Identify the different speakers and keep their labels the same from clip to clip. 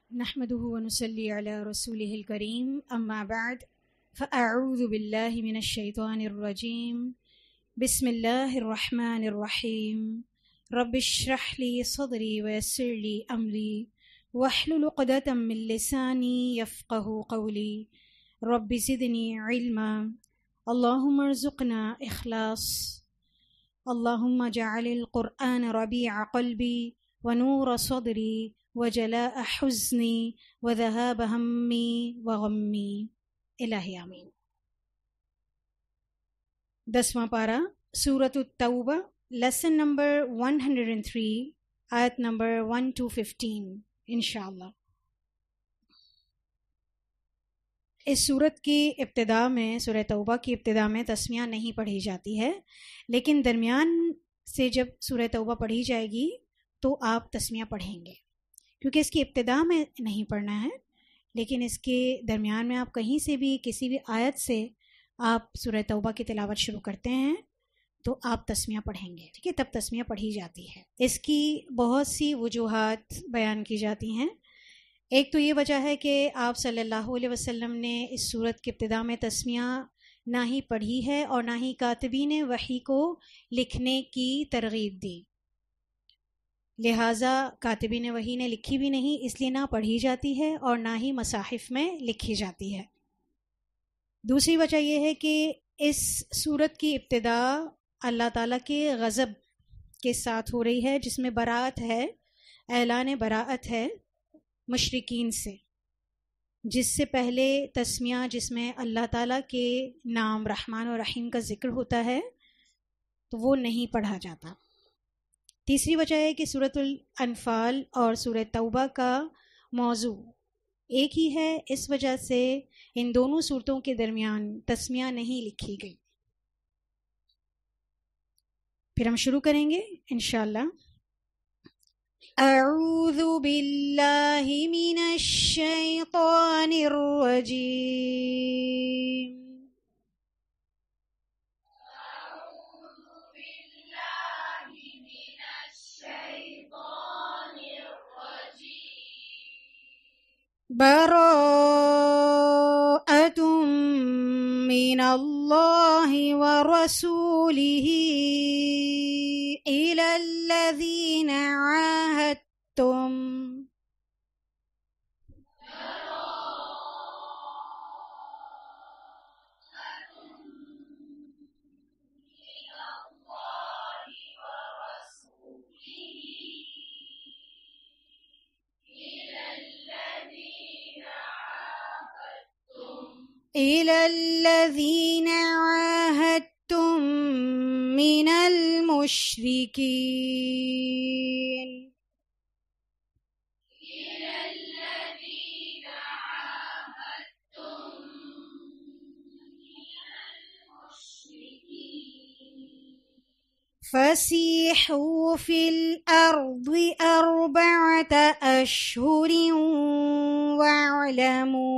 Speaker 1: नहमदुहु व नुसल्ली अला रसूलिहिल करीम अम्मा बअद फ़अऊज़ु बिल्लाहि मिनश शैतानिर रजीम बिस्मिल्लाहिर रहमानिर रहीम रब्बिश्रह ली सदरी व यस्सिर ली अमरी वहलुल उक़दतम मिन लिसानी यफ़क़हू क़ौली रब्बि ज़िदनी इल्मा अल्लाहुम्मा अर्ज़ुक़ना इख़लास अल्लाहुम्मा जअलिल क़ुरआन रबीअ क़ल्बी व नूर सदरी व जलाअ हुज़्नी व ज़हाब हम्मी व गम्मी इलाही आमीन। 10वां पारा सूरतुत तौबा, लेसन नंबर 103, आयत नंबर 1 to 15 इंशाअल्लाह। इस सूरत की इब्तिदा में, सूरह तौबा की इब्तिदा में तस्मिया नहीं पढ़ी जाती है, लेकिन दरमियान से जब सूरह तौबा पढ़ी जाएगी तो आप तस्मिया पढ़ेंगे, क्योंकि इसकी इब्तिदा में नहीं पढ़ना है, लेकिन इसके दरमियान में आप कहीं से भी किसी भी आयत से आप सूरह तौबा की तिलावत शुरू करते हैं तो आप तस्मिया पढ़ेंगे, ठीक है, तब तस्मिया पढ़ी जाती है। इसकी बहुत सी वजूहात बयान की जाती हैं। एक तो ये वजह है कि आप सल्लल्लाहु अलैहि वसल्लम ने इस सूरत की इब्तिदा में तस्मिया ना ही पढ़ी है और ना ही कातिबीन वही को लिखने की तरगीब दी, लिहाजा कातिबीन वही ने लिखी भी नहीं, इसलिए ना पढ़ी जाती है और ना ही मसाहिफ में लिखी जाती है। दूसरी वजह यह है कि इस सूरत की इब्तिदा अल्लाह ताला के गज़ब के साथ हो रही है, जिसमें बराअत है, ऐलान बराअत है मुशरिकीन से। जिससे पहले तस्मिया जिसमें अल्लाह ताला के नाम रहमान और रहीम का जिक्र होता है तो वो नहीं पढ़ा जाता। तीसरी वजह है कि सूरतुल अनफाल और सूरह तौबा का मौजू एक ही है, इस वजह से इन दोनों सूरतों के दरमियान तस्मिया नहीं लिखी गई। फिर हम शुरू करेंगे इंशाअल्लाह। अऊज़ु बिल्लाहि मिनश शैतानिर रजीम। बराअतुम मिनल्लाहि व रसूलिही इलल्लज़ीना आहदतुम इलल्लज़ीना आहदतुम मिनल मुश्रिकीन। फसीहू फिल अर्दि अर्बअत अशहुरिन वअलमू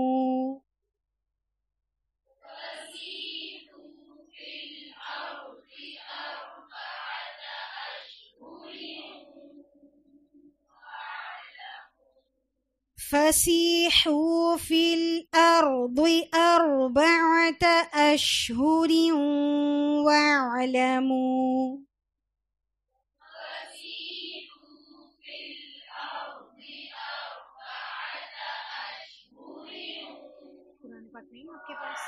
Speaker 1: फसीहू फिल अर्दि अर्बअत अशहुरिन वअलमू। कुरान पाक नहीं है आपके पास?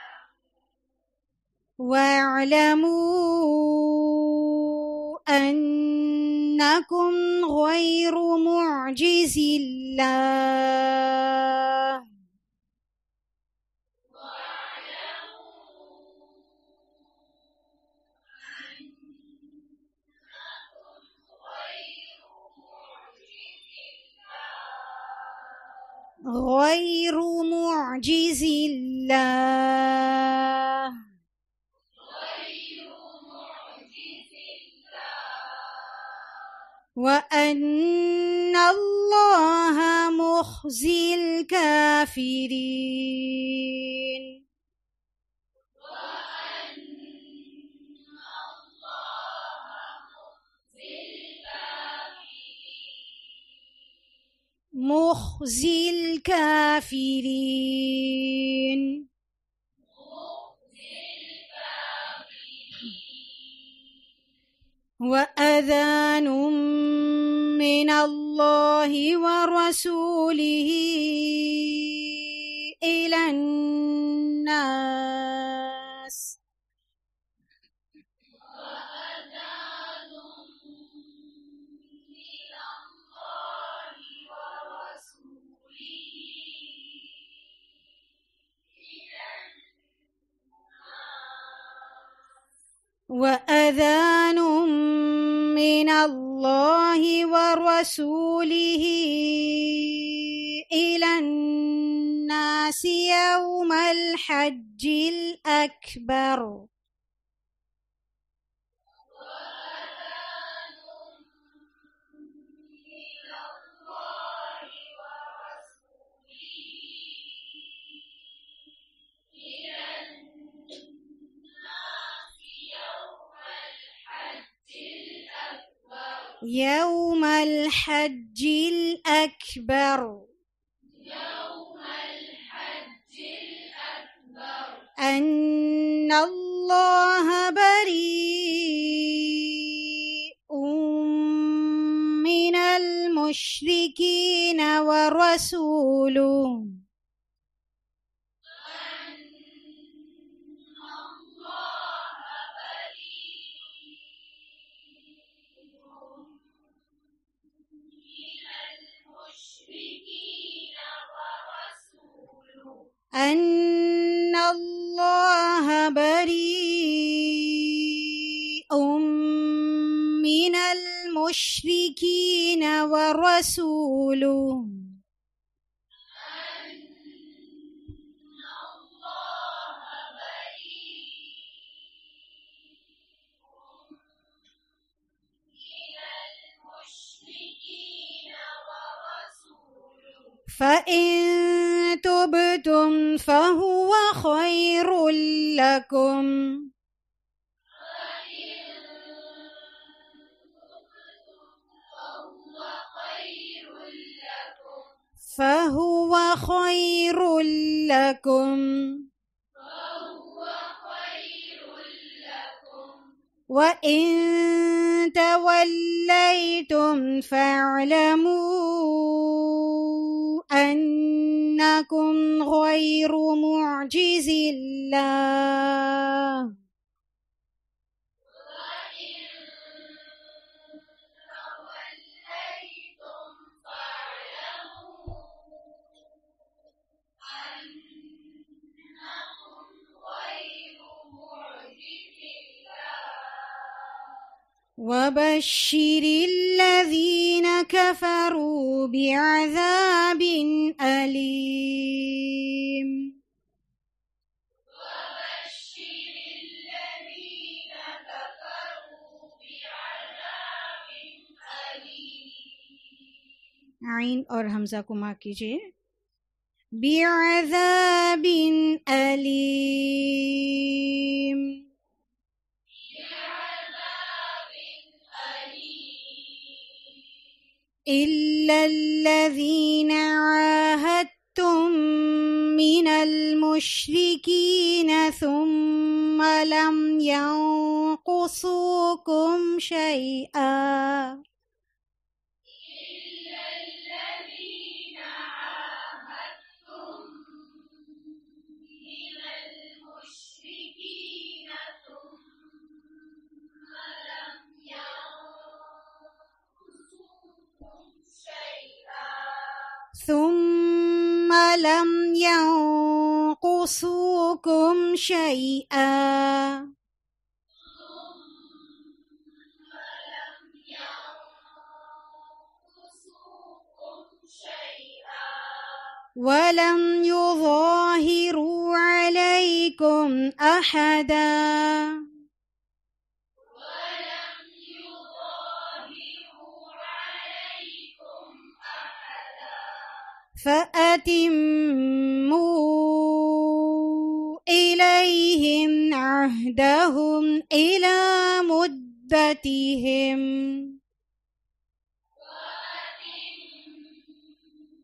Speaker 1: वअलमू अन्नकुम गैरु मुअजिज़िल्लाह। गैरु मुअजिज़िल्लाह। व अन्नल्लाह मुख़्ज़िल काफ़िरीन। مخزي الكافرين وأذان من الله ورسوله إلى الناس وأذان من الله ورسوله إلى الناس يوم الحج الأكبر يوم الحج الأكبر أن الله بريء من المشركين ورسوله أن الله بريء من المشركين ورسوله فإن تبتم فهو خير لكم فهو خير لكم وإن توليتم فاعلموا أنكم غير معجز الله وبشر الذين كفروا بعذاب أليم आइन और हमजा को मार्क कीजिए بعذاب أليم إلا الذين عاهدتم من المشركين ثم لم ينقصوكم شيئا ثم لم ينقصوكم شيئا ولم يظاهروا عليكم أحدا فأتموا إليهم عهدهم إلى مدتهم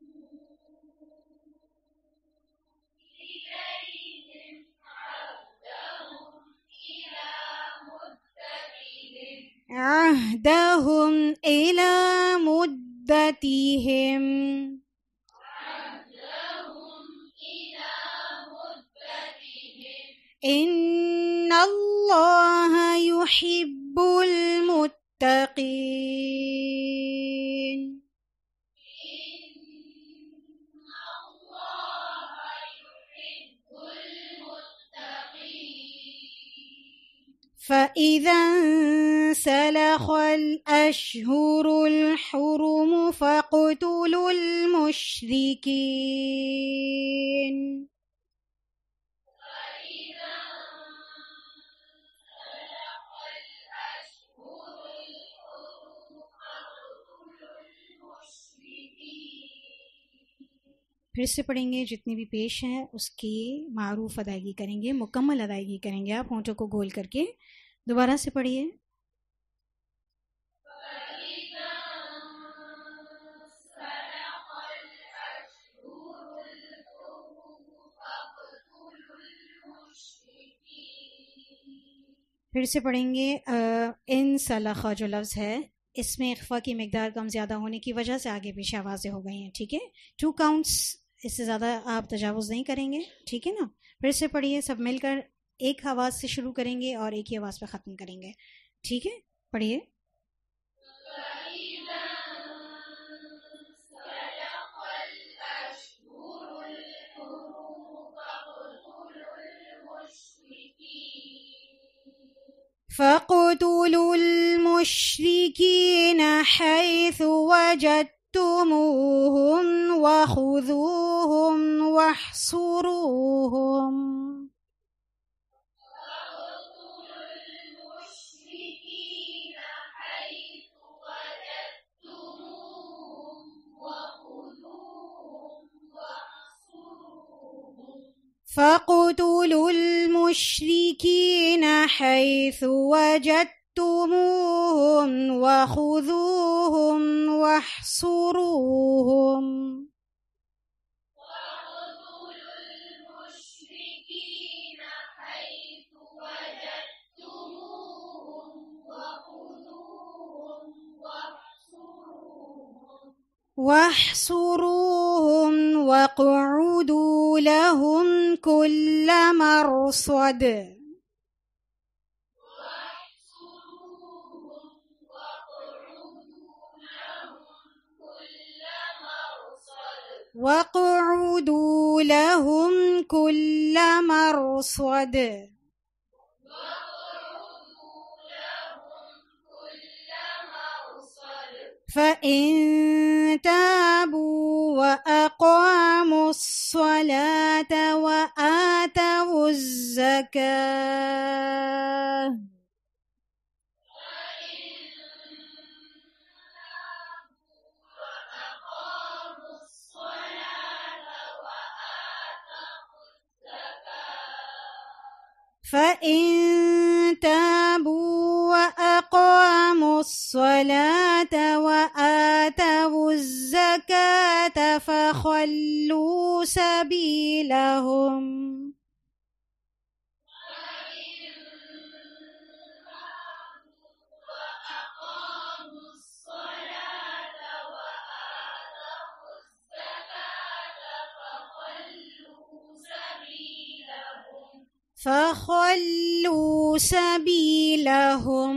Speaker 1: عهدهم إلى مدتهم إن الله يحب المتقين فإذا انسلخ الأشهر الحرم فاقتلوا المشركين फिर से पढ़ेंगे, जितनी भी पेश हैं उसकी मारूफ अदायगी करेंगे, मुकम्मल अदायगी करेंगे। आप होंठों को गोल करके दोबारा से पढ़िए। फिर से पढ़ेंगे। इन सलाखा जो लफ्ज़ है इसमें इख्फा की मिकदार कम ज़्यादा होने की वजह से आगे पीछे आवाज़ें हो गई हैं, ठीक है। 2 काउंट्स, इससे ज़्यादा आप तजावुज़ नहीं करेंगे, ठीक है ना। फिर से पढ़िए, सब मिलकर एक आवाज़ से शुरू करेंगे और एक ही आवाज़ पे ख़त्म करेंगे, ठीक है। पढ़िए। فاقتلوا المشركين حيث وجدتموهم وخذوهم واحصروهم فاقتلوا المشركين حيث وجدتموهم وخذوهم واحصروهم واحصروهم واقعدوا لهم كل مرصد واقعدوا لهم كل مرصد فإن تابوا وأقاموا الصلاة وآتوا الزكاة فإن تابوا وأقاموا الصلاة وآتوا الزكاة فخلوا سبيلهم فخلوا سبيلهم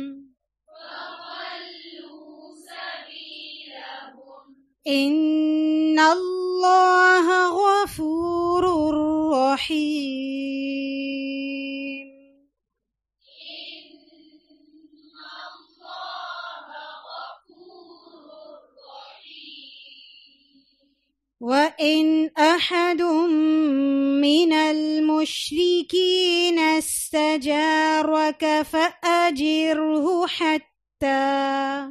Speaker 1: إن الله غفور رحيم وإن أحد من المشركين استجارك فأجره حتى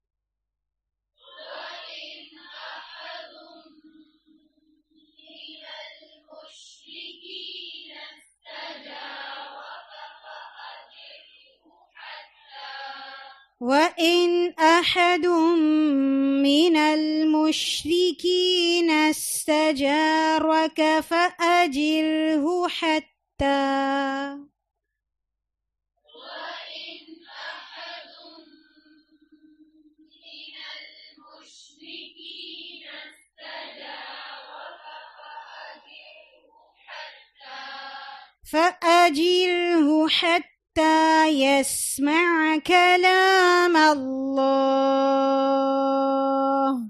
Speaker 1: وإن أحد من المشركين استجارك فأجره حتى فأجره حتى يسمع كلام الله.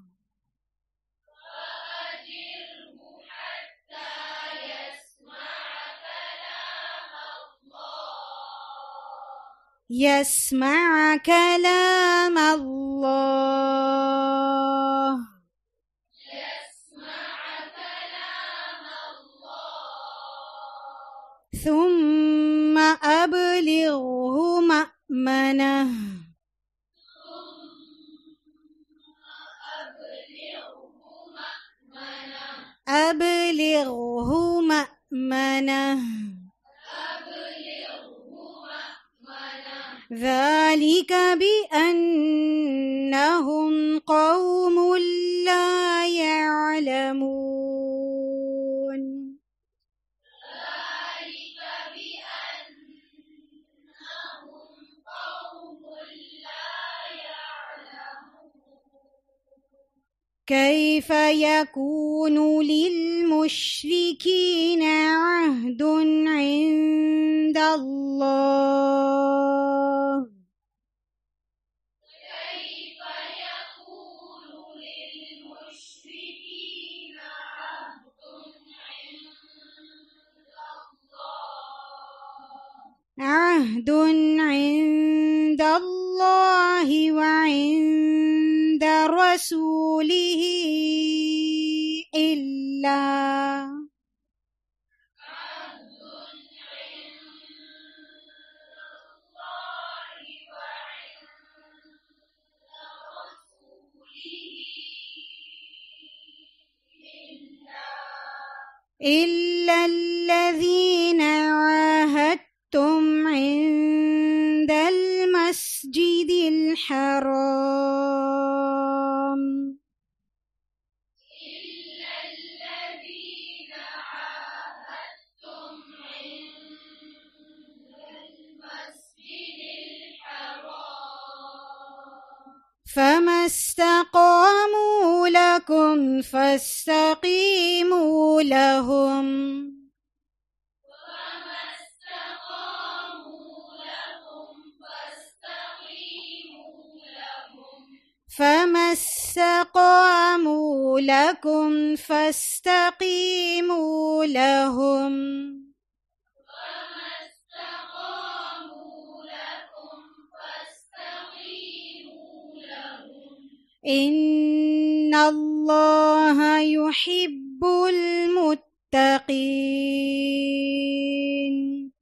Speaker 1: يسمع كلام الله. ثم أبلغه مأمنه. أبلغه مأمنه. ذلك بأنهم قوم لا يعلمون. كيف يكون للمشركين عهد عند الله؟ كيف يكون للمشركين عهد عند الله وعند رسوله إلا الذين عاهدتم عند المسجد الحرام. إلا الذين عاهدتم عند المسجد الحرام. فما استقاموا لكم فاستقيموا لهم. فما استقاموا لكم فاستقيموا لهم. إن الله يحب المتقين.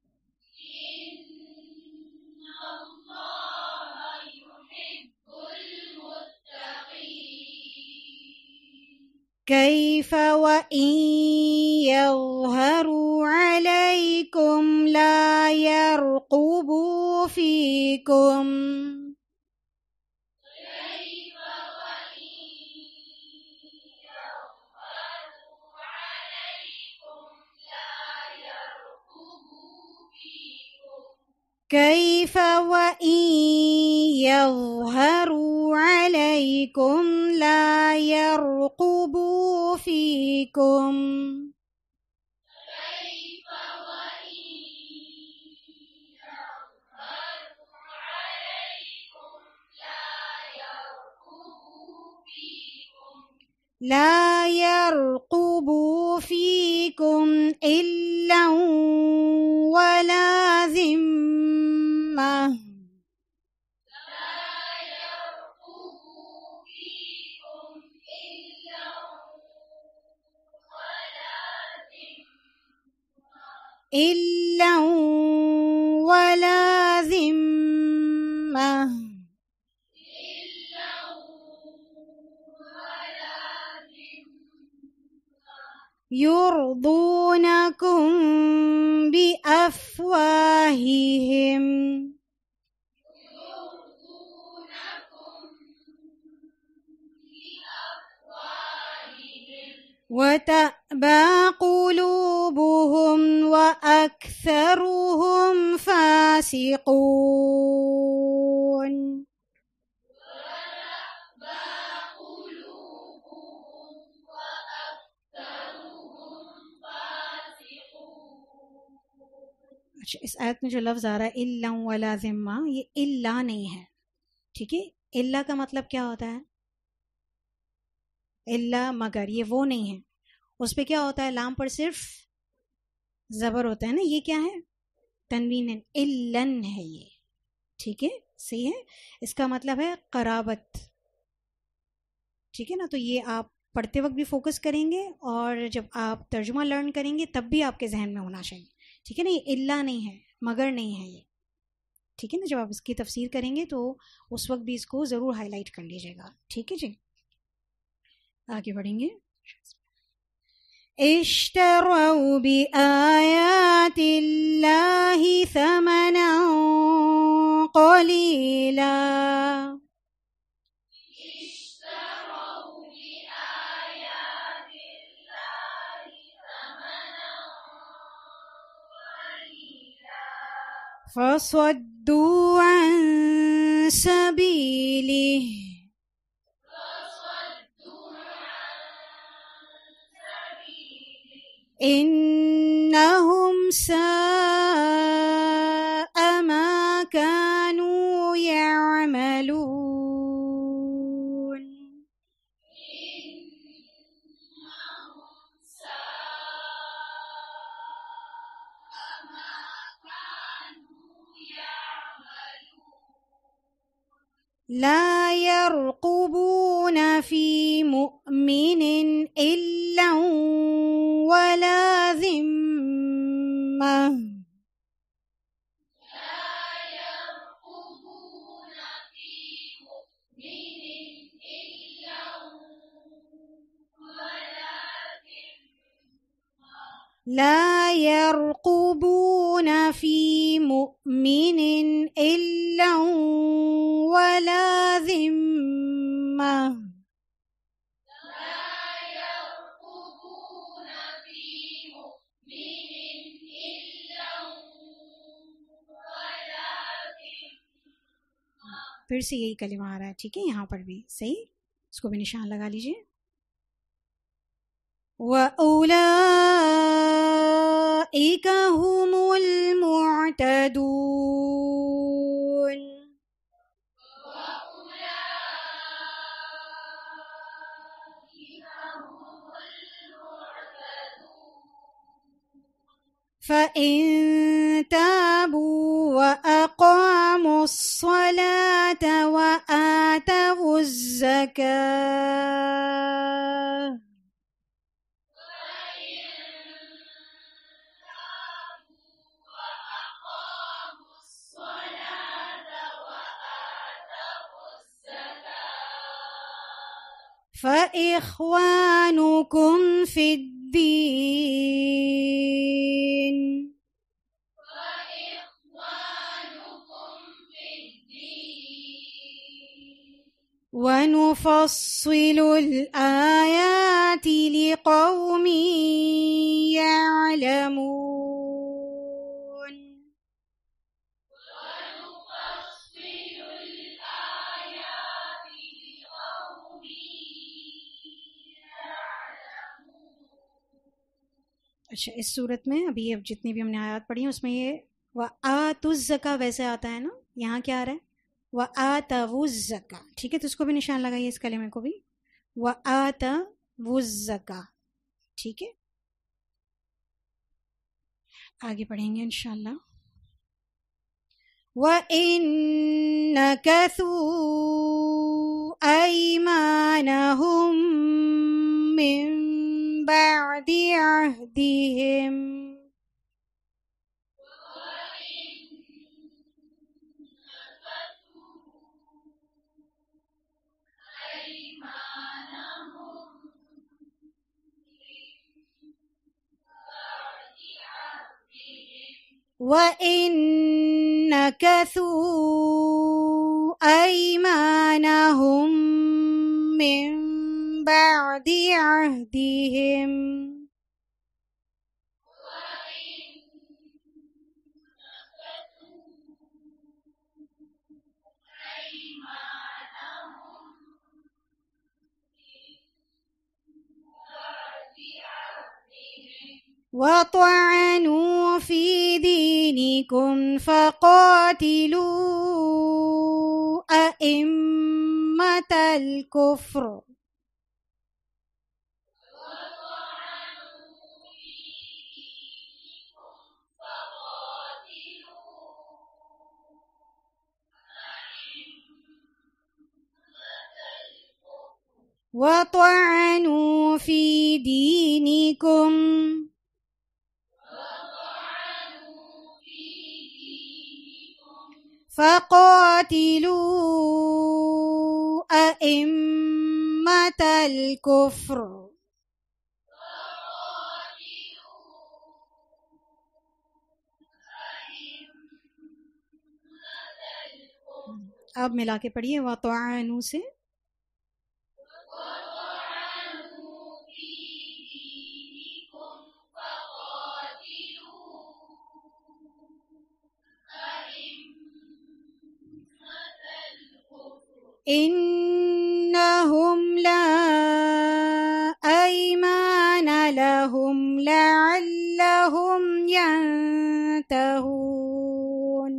Speaker 1: كيف وإن يظهروا عليكم لا يرقبوا فيكم. كيف وإن يظهروا عليكم لا يرقبوا فيكم. كيف وإن يظهروا عليكم لا يرقبوا فيكم. كيف وإن يظهروا عليكم لا يرقبوا فيكم إلا ولا ذمة. إلا ولا ذمة. يرضونكم بأفواههم وتأبى قلوبهم وأكثرهم فاسقون. अच्छा, इस आयत में जो लफ्ज़ आ रहा है इल्ला वला ज़िम्मा, ये इल्ला नहीं है, ठीक है। इल्ला का मतलब क्या होता है? इल्ला मगर, ये वो नहीं है। उस पे क्या होता है? लाम पर सिर्फ ज़बर होता है ना, ये क्या है? तनवीन है, इल्लन है ये, ठीक है, सही है। इसका मतलब है कराबत, ठीक है ना। तो ये आप पढ़ते वक्त भी फोकस करेंगे और जब आप तर्जुमा लर्न करेंगे तब भी आपके जहन में होना चाहिए, ठीक है ना। ये इल्ला नहीं है, मगर नहीं है ये, ठीक है ना। जब आप इसकी तफसीर करेंगे तो उस वक्त भी इसको ज़रूर हाईलाइट कर लीजिएगा, ठीक है जी। आगे बढ़ेंगे। इश्तरौ बिआयातिल्लाहि समनन क़लीला, फसद्दू अन सबीलिह, इन्नहुम साअ मा कानू यअमलून। ला यरक़ुबून फ़ी मुअमिनिन इल्ला वला ज़िम्मा, ला यरक़ुबून फ़ी मुअमिनिन इल्ला वला ज़िम्मा, फिर से यही कलिमा आ रहा है, ठीक है, यहाँ पर भी सही, इसको भी निशान लगा लीजिए। वउलाइका हुमुल मुअतदून, फ़इन ताबू वअक़ामुस्सलात वआतवुज़्ज़कात, फ़इख़वानुकुम फ़िद्दीन वनुफ़स्सिलुल आयाति लिक़ौमिन यअलमून। अच्छा, इस सूरत में अभी अब जितनी भी हमने आयत पढ़ी है उसमें ये व आतुज़्ज़का वैसे आता है ना, यहाँ क्या आ रहा है? व आतवुज़्ज़का, ठीक है, तो इसको भी निशान लगाइए, इस कलिमे को भी, व आतवुज़्ज़का, ठीक है। आगे पढ़ेंगे इंशाल्लाह। व इन नकथू अयमानहुम मिन बअदि अहदिहिम, वइन नकथू अयमानहुम मिन बअदि अहदिहिम, वतअनू फी दीनिकुम फक़ातिलू अइम्मतल कुफ्र। वतअनू फी दीनिकुम फ़क़ातिलू अइम्मतल कुफ्र। अब मिला के पढ़िए वतअनू से। इन्नहुम ला अयमान लहुम लअल्लहुम यंतहून।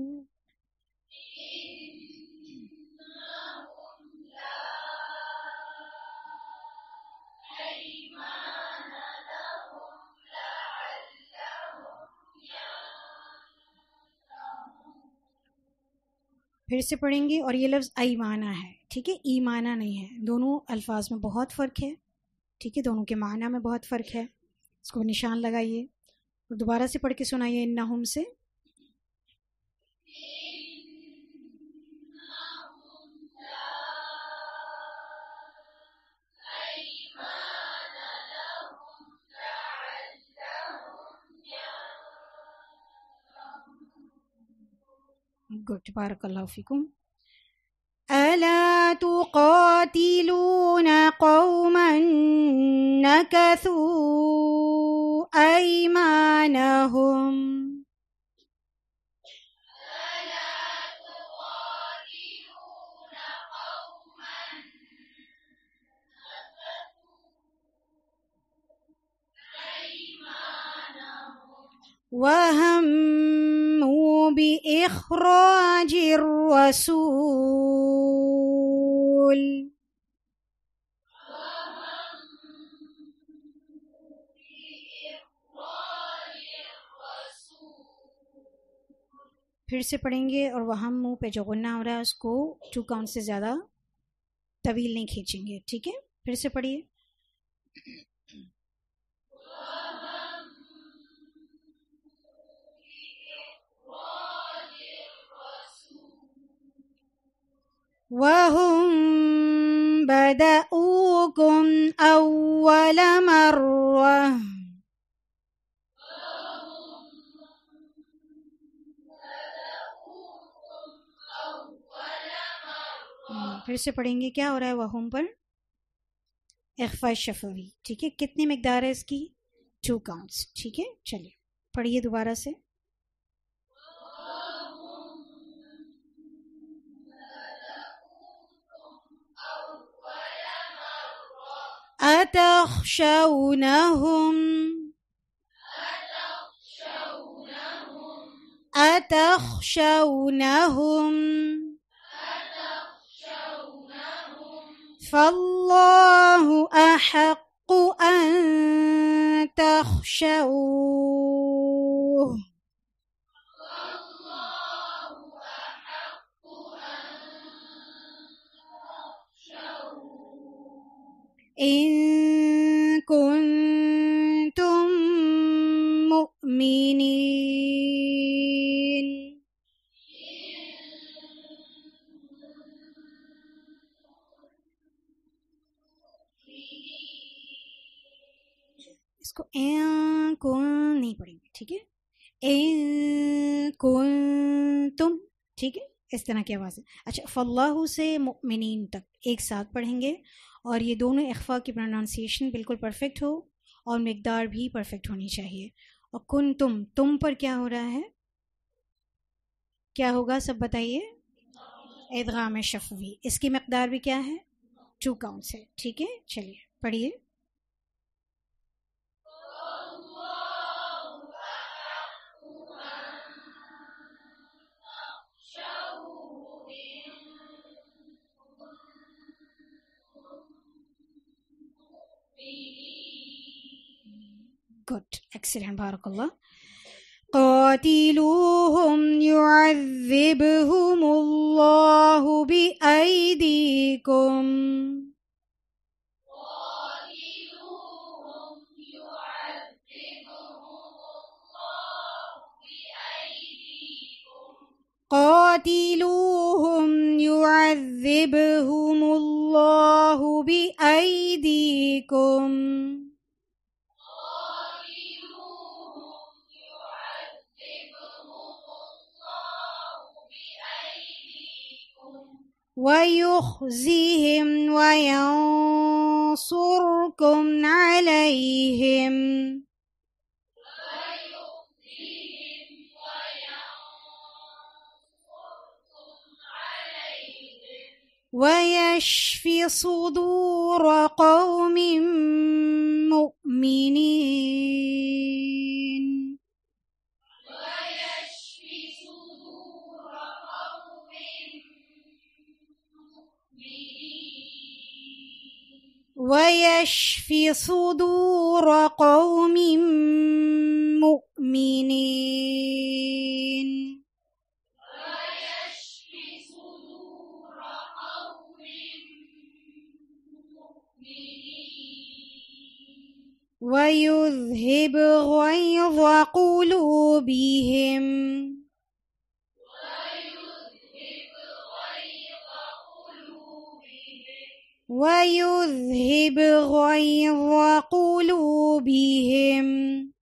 Speaker 1: फिर से पढ़ेंगे और ये लफ्ज़ ईमाना है, ठीक है, ईमाना नहीं है। दोनों अल्फाज में बहुत फ़र्क है, ठीक है, दोनों के माना में बहुत फ़र्क है। इसको निशान लगाइए और दोबारा से पढ़ के सुनाइए इन्नहुम से। गुड, बारकल्लाहु फीकुम। अला तुक़ातिलून क़ौमन नकसू अयमानहुम। वहम्मू बिइख़राजिर रसूल। फिर से पढ़ेंगे और वहाँ मुँह पे जो गुन्ना हो रहा है उसको 2 काउंट से ज़्यादा तवील नहीं खींचेंगे, ठीक है। फिर से पढ़िए। वहुम बदऊकुम अव्वल मर्रा। फिर से पढ़ेंगे। क्या हो रहा है वहुम पर? इख्फा शफवी, ठीक है। कितनी मिकदार है इसकी? 2 काउंट्स, ठीक है। चलिए पढ़िए दोबारा से। अतख़शौनहुम अतख़शौनहुम फल्लाहु अहक्कु अन तख़शौह। इन कुन्तुम मुअमिनीन। इसको कुन नहीं पढ़ेंगे, ठीक है। कुंतुम, ठीक है, इस तरह की आवाज़ है। अच्छा, फल्लाहु से मुमिनीन तक एक साथ पढ़ेंगे और ये दोनों इख्फा की प्रोनाउंसिएशन बिल्कुल परफेक्ट हो और मिकदार भी परफेक्ट होनी चाहिए। और कुंतुम, तुम पर क्या हो रहा है? क्या होगा सब बताइए? इदगाम शफ़वी। इसकी मिकदार भी क्या है? 2 काउंट्स है, ठीक है। चलिए पढ़िए। good, excellent, barakallah. قاتلوهم يعذبهم الله بأيديكم قاتلوهم يعذبهم الله بأيديكم ويخزيهم وينصركم عليهم ويشفي صدور قوم مؤمنين ويشفي صدور قوم مؤمنين ويذهب غيظ قلوبهم ويذهب غيظ قلوبهم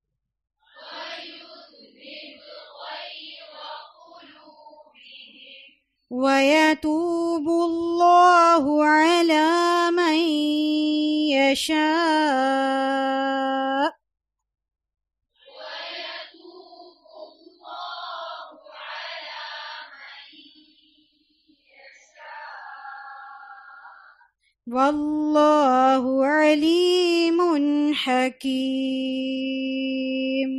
Speaker 1: ويتوب الله على من يشاء والله عليم حكيم.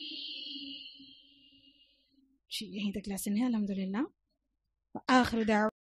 Speaker 1: यहीं तक लेसन है अल्हम्दुलिल्लाह। आखिर दावा